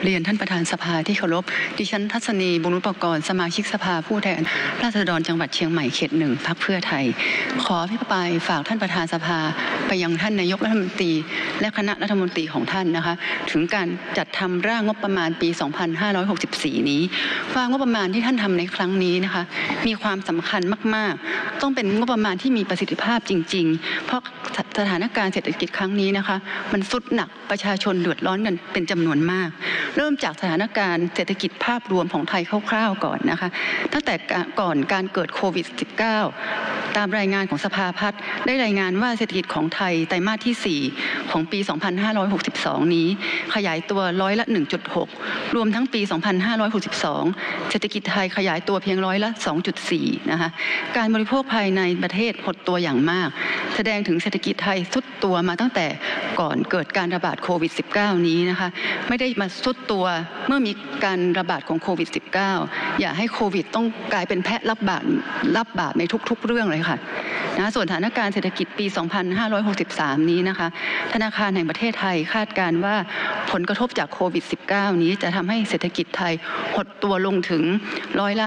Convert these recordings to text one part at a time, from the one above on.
เรียนท่านประธานสภาที่เคารพดิฉันทัศนีบุญรุปกรณ์สมาชิกสภาผู้แทนราษฎรจังหวัดเชียงใหม่เขต 1 พรรคเพื่อไทยขออภิปรายฝากท่านประธานสภาไปยังท่านนายกรัฐมนตรีและคณะรัฐมนตรีของท่านนะคะถึงการจัดทำร่างงบประมาณปี 2564 นี้ว่างบประมาณที่ท่านทำในครั้งนี้นะคะมีความสำคัญมากๆต้องเป็นงบประมาณที่มีประสิทธิภาพจริงๆเพราะสถานการณ์เศรษฐกิจครั้งนี้นะคะมันสุดหนักประชาชนเดือดร้อนกันเป็นจำนวนมากเริ่มจากสถานการณ์เศรษฐกิจภาพรวมของไทยคร่าวๆก่อนนะคะตั้งแต่ก่อนการเกิดโควิด -19 ตามรายงานของสภาพัฒน์ได้รายงานว่าเศรษฐกิจของไทยไตรมาสที่ 4 ของปี 2562 นี้ขยายตัวร้อยละ 1.6 รวมทั้งปี 2562 เศรษฐกิจไทยขยายตัวเพียงร้อยละ 2.4 นะคะการบริโภคภายในประเทศหดตัวอย่างมากแสดงถึงเศรษฐกิจไทยทรุดตัวมาตั้งแต่ก่อนเกิดการระบาดโควิด -19 นี้นะคะไม่ได้มาทรุดตัวเมื่อมีการระบาดของโควิด -19 อย่าให้โควิดต้องกลายเป็นแพะรับบาปในทุกๆเรื่องเลยค่ะนะส่วนสถานการณ์เศรษฐกิจปี 2563 นี้นะคะธนาคารแห่งประเทศไทยคาดการณ์ว่าผลกระทบจากโควิด -19 นี้จะทำให้เศรษฐกิจไทยหดตัวลงถึงร้อยละ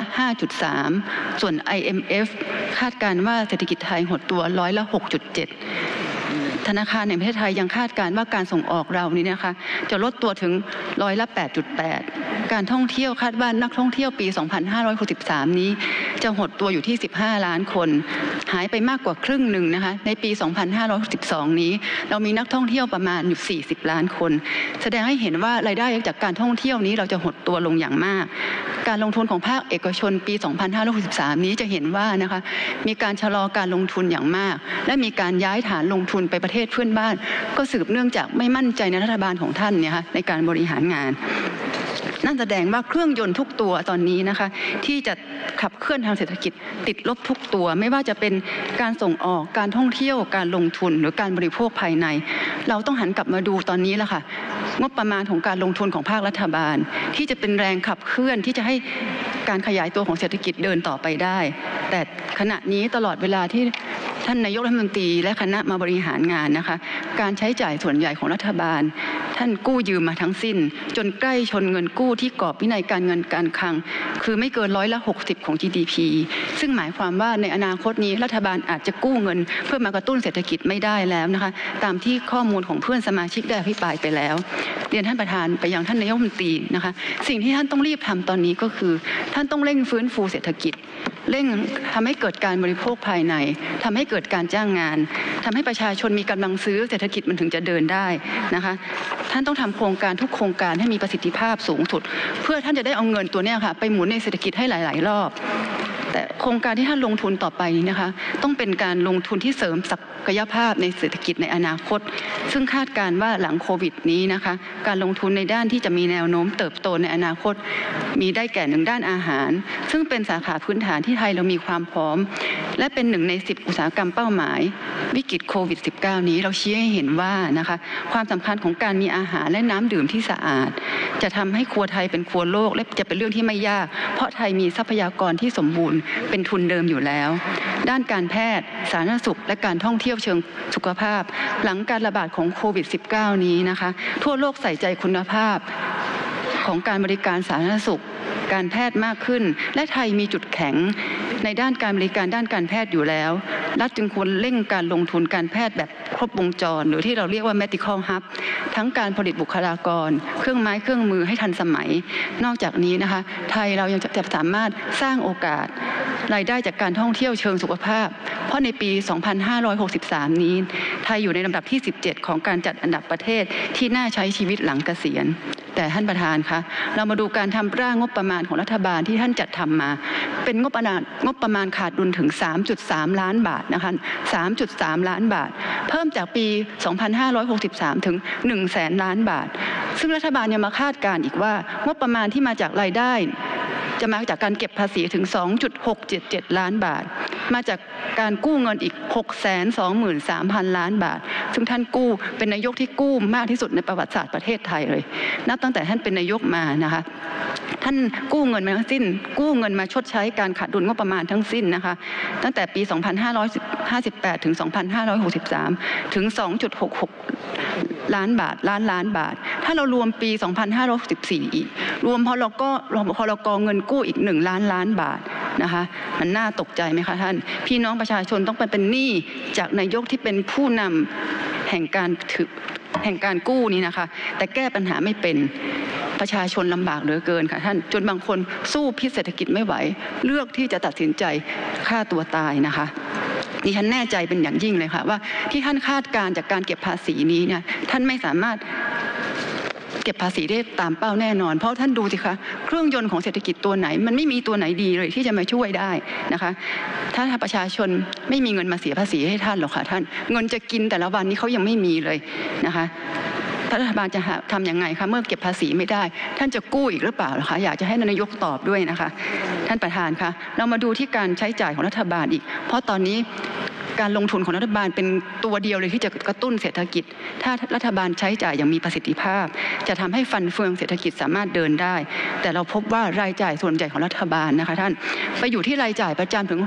5.3 ส่วน IMF คาดการณ์ว่าเศรษฐกิจไทยหดตัวร้อยละ 6.7 ธนาคารแห่งประเทศไทยยังคาดการณ์ว่าการส่งออกเรานี้นะคะจะลดตัวถึงร้อยละ 8.8 การท่องเที่ยวคาดว่านักท่องเที่ยวปี 2563 นี้จะหดตัวอยู่ที่ 15 ล้านคนหายไปมากกว่าครึ่งหนึ่งนะคะในปี 2562 นี้เรามีนักท่องเที่ยวประมาณอยู่40 ล้านคนแสดงให้เห็นว่ารายได้จากการท่องเที่ยวนี้เราจะหดตัวลงอย่างมากการลงทุนของภาคเอกชนปี 2563 นี้จะเห็นว่านะคะมีการชะลอการลงทุนอย่างมากและมีการย้ายฐานลงทุนไปประเทศเพื่อนบ้านก็สืบเนื่องจากไม่มั่นใจในรัฐบาลของท่านเนี่ยค่ะในการบริหารงานนั่นแสดงว่าเครื่องยนต์ทุกตัวตอนนี้นะคะที่จะขับเคลื่อนทางเศรษฐกิจติดลบทุกตัวไม่ว่าจะเป็นการส่งออกการท่องเที่ยวการลงทุนหรือการบริโภคภายในเราต้องหันกลับมาดูตอนนี้แล้วค่ะงบประมาณของการลงทุนของภาครัฐบาลที่จะเป็นแรงขับเคลื่อนที่จะให้การขยายตัวของเศรษฐกิจเดินต่อไปได้แต่ขณะนี้ตลอดเวลาที่ท่านนายกรัฐมนตรีและคณะมาบริหารงานนะคะการใช้จ่ายส่วนใหญ่ของรัฐบาลท่านกู้ยืมมาทั้งสิ้นจนใกล้ชนเงินกู้ที่กรอบวินัยการเงินการคลังคือไม่เกินร้อยละ 60 ของ GDP ซึ่งหมายความว่าในอนาคตนี้รัฐบาลอาจจะกู้เงินเพื่อมากระตุ้นเศรษฐกิจไม่ได้แล้วนะคะตามที่ข้อมูลของเพื่อนสมาชิกได้อภิปรายไปแล้วเรียนท่านประธานไปยังท่านนายกรัฐมนตรีนะคะสิ่งที่ท่านต้องรีบทำตอนนี้ก็คือท่านต้องเร่งฟื้นฟูเศรษฐกิจเร่งทำให้เกิดการบริโภคภายในทำให้เกิดการจ้างงานทำให้ประชาชนมีกำลังซื้อเศรษฐกิจมันถึงจะเดินได้นะคะท่านต้องทำโครงการทุกโครงการให้มีประสิทธิภาพสูงสุดเพื่อท่านจะได้เอาเงินตัวนี้ค่ะไปหมุนในเศรษฐกิจให้หลายๆรอบแต่โครงการที่ท่านลงทุนต่อไปนี้นะคะต้องเป็นการลงทุนที่เสริมศักยภาพในเศรษฐกิจในอนาคตซึ่งคาดการณ์ว่าหลังโควิดนี้นะคะการลงทุนในด้านที่จะมีแนวโน้มเติบโตในอนาคตมีได้แก่1ด้านอาหารซึ่งเป็นสาขาพื้นฐานที่ไทยเรามีความพร้อมและเป็น1 ใน 10อุตสาหกรรมเป้าหมายวิกฤตโควิด -19 นี้เราชี้ให้เห็นว่านะคะความสำคัญของการมีอาหารและน้ำดื่มที่สะอาดจะทำให้ครัวไทยเป็นครัวโลกและจะเป็นเรื่องที่ไม่ยากเพราะไทยมีทรัพยากรที่สมบูรณ์เป็นทุนเดิมอยู่แล้วด้านการแพทย์สาธารณสุขและการท่องเที่ยวเชิงสุขภาพหลังการระบาดของโควิด -19 นี้นะคะทั่วโลกใส่ใจคุณภาพของการบริการสาธารณสุขการแพทย์มากขึ้นและไทยมีจุดแข็งในด้านการบริการด้านการแพทย์อยู่แล้วรัฐจึงควรเร่งการลงทุนการแพทย์แบบครบวงจรหรือที่เราเรียกว่า medical hub ทั้งการผลิตบุคลากรเครื่องไม้เครื่องมือให้ทันสมัยนอกจากนี้นะคะไทยเรายังจะสามารถสร้างโอกาสรายได้จากการท่องเที่ยวเชิงสุขภาพเพราะในปี 2563 นี้ไทยอยู่ในลำดับที่ 17 ของการจัดอันดับประเทศที่น่าใช้ชีวิตหลังเกษียณแต่ท่านประธานคะเรามาดูการทำร่างงบประมาณของรัฐบาลที่ท่านจัดทำมาเป็นงบประมาณขาดดุลถึง 3.3 ล้านบาทนะคะ 3.3 ล้านบาทเพิ่มจากปี 2563 ถึง 100,000 ล้านบาทซึ่งรัฐบาลยังมาคาดการณ์อีกว่างบประมาณที่มาจากรายได้จะมาจากการเก็บภาษีถึง 2.677 ล้านบาทมาจากการกู้เงินอีก 623,000 ล้านบาทซึ่งท่านกู้เป็นนายกที่กู้มากที่สุดในประวัติศาสตร์ประเทศไทยเลยนับตั้งแต่ท่านเป็นนายกมานะคะท่านกู้เงินมาทั้งสิ้นกู้เงินมาชดใช้การขาดดุลงบประมาณทั้งสิ้นนะคะตั้งแต่ปี 2558 ถึง 2563 ถึง 2.66 ล้านบาทล้านบาทถ้าเรารวมปี 2564 อีกรวมพลกเงินกู้อีก1 ล้านบาทนะคะมันน่าตกใจไหมคะท่านพี่น้องประชาชนต้องไปเป็นหนี้จากนายกที่เป็นผู้นำแห่งการกู้นี้นะคะแต่แก้ปัญหาไม่เป็นประชาชนลำบากเหลือเกินค่ะท่านจนบางคนสู้พิษเศรษฐกิจไม่ไหวเลือกที่จะตัดสินใจฆ่าตัวตายนะคะดิฉันแน่ใจเป็นอย่างยิ่งเลยค่ะว่าที่ท่านคาดการณ์จากการเก็บภาษีนี้เนี่ยท่านไม่สามารถเก็บภาษีได้ตามเป้าแน่นอนเพราะท่านดูสิคะเครื่องยนต์ของเศรษฐกิจตัวไหนมันไม่มีตัวไหนดีเลยที่จะมาช่วยได้นะคะถ้าประชาชนไม่มีเงินมาเสียภาษีให้ท่านหรอกค่ะท่านเงินจะกินแต่ละวันนี้เขายังไม่มีเลยนะคะรัฐบาลจะทำยังไงคะเมื่อเก็บภาษีไม่ได้ท่านจะกู้อีกหรือเปล่าคะอยากจะให้นายกตอบด้วยนะคะท่านประธานคะเรามาดูที่การใช้จ่ายของรัฐบาลอีกเพราะตอนนี้การลงทุนของรัฐบาลเป็นตัวเดียวเลยที่จะกระตุ้นเศรษฐกิจถ้ารัฐบาลใช้จ่ายอย่างมีประสิทธิภาพจะทำให้ฟันเฟืองเศรษฐกิจสามารถเดินได้แต่เราพบว่ารายจ่ายส่วนใหญ่ของรัฐบาลนะคะท่านไปอยู่ที่รายจ่ายประจำถึง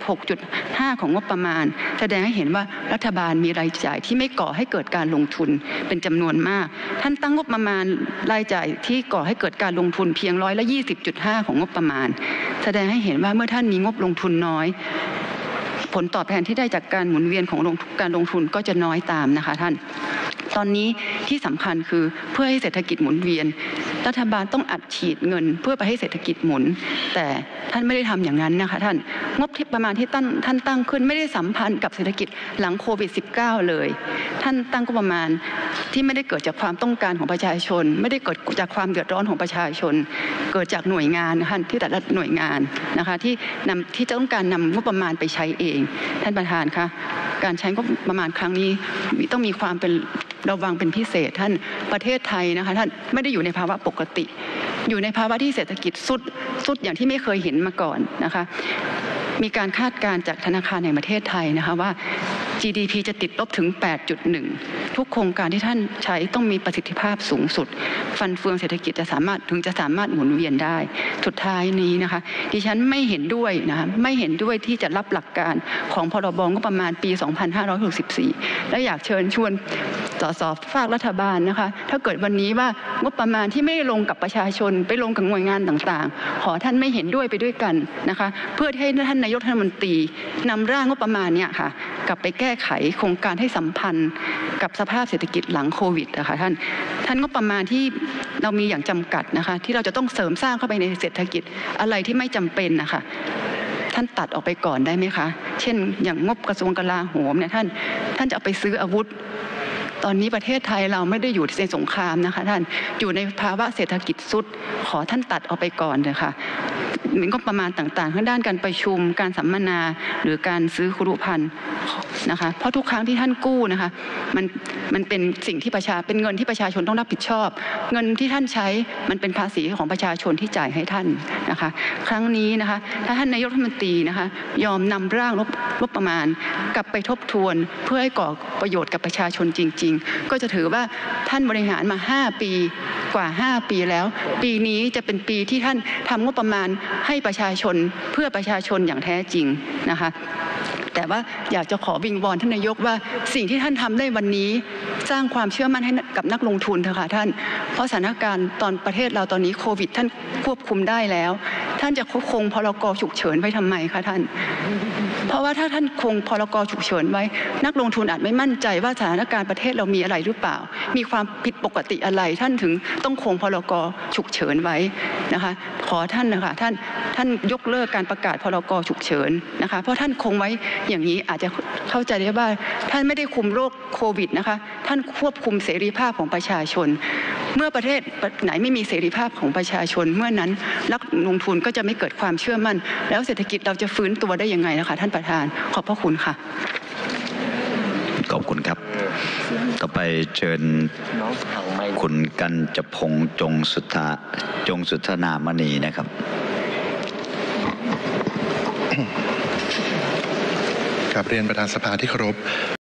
76.5% ของงบประมาณแสดงให้เห็นว่ารัฐบาลมีรายจ่ายที่ไม่ก่อให้เกิดการลงทุนเป็นจำนวนมากท่านตั้งงบประมาณรายจ่ายที่ก่อให้เกิดการลงทุนเพียง120.5% ของงบประมาณแสดงให้เห็นว่าเมื่อท่านมีงบลงทุนน้อยผลตอบแทนที่ได้จากการหมุนเวียนของการลงทุนก็จะน้อยตามนะคะท่านตอนนี้ที่สำคัญคือเพื่อให้เศรษฐกิจหมุนเวียนรัฐบาลต้องอัดฉีดเงินเพื่อไปให้เศรษฐกิจหมุนแต่ท่านไม่ได้ทำอย่างนั้นนะคะท่านงบประมาณที่ท่านตั้งขึ้นไม่ได้สัมพันธ์กับเศรษฐกิจหลังโควิด -19 เลยท่านตั้งงบประมาณที่ไม่ได้เกิดจากความต้องการของประชาชนไม่ได้เกิดจากความเดือดร้อนของประชาชนเกิดจากหน่วยงานนะคะที่แต่ละหน่วยงานนะคะที่จะต้องการนำงบประมาณไปใช้เองท่านประธานคะการใช้งบประมาณครั้งนี้ต้องมีความเป็นระวังเป็นพิเศษท่านประเทศไทยนะคะท่านไม่ได้อยู่ในภาวะปกติอยู่ในภาวะที่เศรษฐกิจสุดอย่างที่ไม่เคยเห็นมาก่อนนะคะมีการคาดการณ์จากธนาคารแห่งประเทศไทยนะคะว่า GDP จะติดลบถึง 8.1 ทุกโครงการที่ท่านใช้ต้องมีประสิทธิภาพสูงสุดฟันเฟืองเศรษฐกิจจะสามารถหมุนเวียนได้สุดท้ายนี้นะคะดิฉันไม่เห็นด้วยนะคะไม่เห็นด้วยที่จะรับหลักการของพรบงบประมาณปี 2564 และอยากเชิญชวนส.ภาครัฐบาลนะคะถ้าเกิดวันนี้ว่างบประมาณที่ไม่ได้ลงกับประชาชนไปลงกับหน่วยงานต่างๆขอท่านไม่เห็นด้วยไปด้วยกันนะคะเพื่อให้ท่านนายกรัฐมนตรีนำร่างงบประมาณเนี่ยค่ะกลับไปแก้ไขโครงการให้สัมพันธ์กับสภาพเศรษฐกิจหลังโควิดนะคะท่านงบประมาณที่เรามีอย่างจำกัดนะคะที่เราจะต้องเสริมสร้างเข้าไปในเศรษฐกิจอะไรที่ไม่จำเป็นนะคะท่านตัดออกไปก่อนได้ไหมคะเช่นอย่างงบกระทรวงกลาโหมเนี่ยท่านจะเอาไปซื้ออาวุธตอนนี้ประเทศไทยเราไม่ได้อยู่ในสงครามนะคะท่านอยู่ในภาวะเศรษฐกิจสุดขอท่านตัดออกไปก่อนเลยค่ะงบประมาณต่างๆทั้งด้านการประชุมการสัมมนาหรือการซื้อครุภัณฑ์นะคะเพราะทุกครั้งที่ท่านกู้นะคะมันเป็นสิ่งที่เป็นเงินที่ประชาชนต้องรับผิดชอบเงินที่ท่านใช้มันเป็นภาษีของประชาชนที่จ่ายให้ท่านนะคะครั้งนี้นะคะถ้าท่านนายกรัฐมนตรีนะคะยอมนำร่างงบประมาณกลับไปทบทวนเพื่อให้ก่อประโยชน์กับประชาชนจริงๆก็จะถือว่าท่านบริหารมา5 ปีกว่า5 ปีแล้วปีนี้จะเป็นปีที่ท่านทำงบประมาณให้ประชาชนเพื่อประชาชนอย่างแท้จริงนะคะแต่ว่าอยากจะขอวิงวอนท่านนายกว่าสิ่งที่ท่านทำได้วันนี้สร้างความเชื่อมั่นให้กับนักลงทุนเถอะค่ะท่านเพราะสถานการณ์ตอนประเทศเราตอนนี้โควิดท่านควบคุมได้แล้วท่านจะคงพรก.ฉุกเฉินไว้ทำไมคะท่านเพราะว่าถ้าท่านคงพรก.ฉุกเฉินไว้นักลงทุนอาจไม่มั่นใจว่าสถานการณ์ประเทศเรามีอะไรหรือเปล่ามีความผิดปกติอะไรท่านถึงต้องคงพรก.ฉุกเฉินไว้นะคะขอท่านนะคะท่านยกเลิกการประกาศพรก.ฉุกเฉินนะคะเพราะท่านคงไว้อย่างนี้อาจจะเข้าใจได้ว่าท่านไม่ได้คุมโรคโควิดนะคะท่านควบคุมเสรีภาพของประชาชนเมื่อประเทศไหนไม่มีเสรีภาพของประชาชนเมื่อนั้นนักลงทุนก็จะไม่เกิดความเชื่อมั่นแล้วเศรษฐกิจเราจะฟื้นตัวได้ยังไงนะคะท่านประธานขอบพระคุณค่ะขอบคุณครับต่อไปเชิญคุณกัญจพงษ์จงสุธนามณีนะครับกราบเรียนประธานสภาที่เคารพ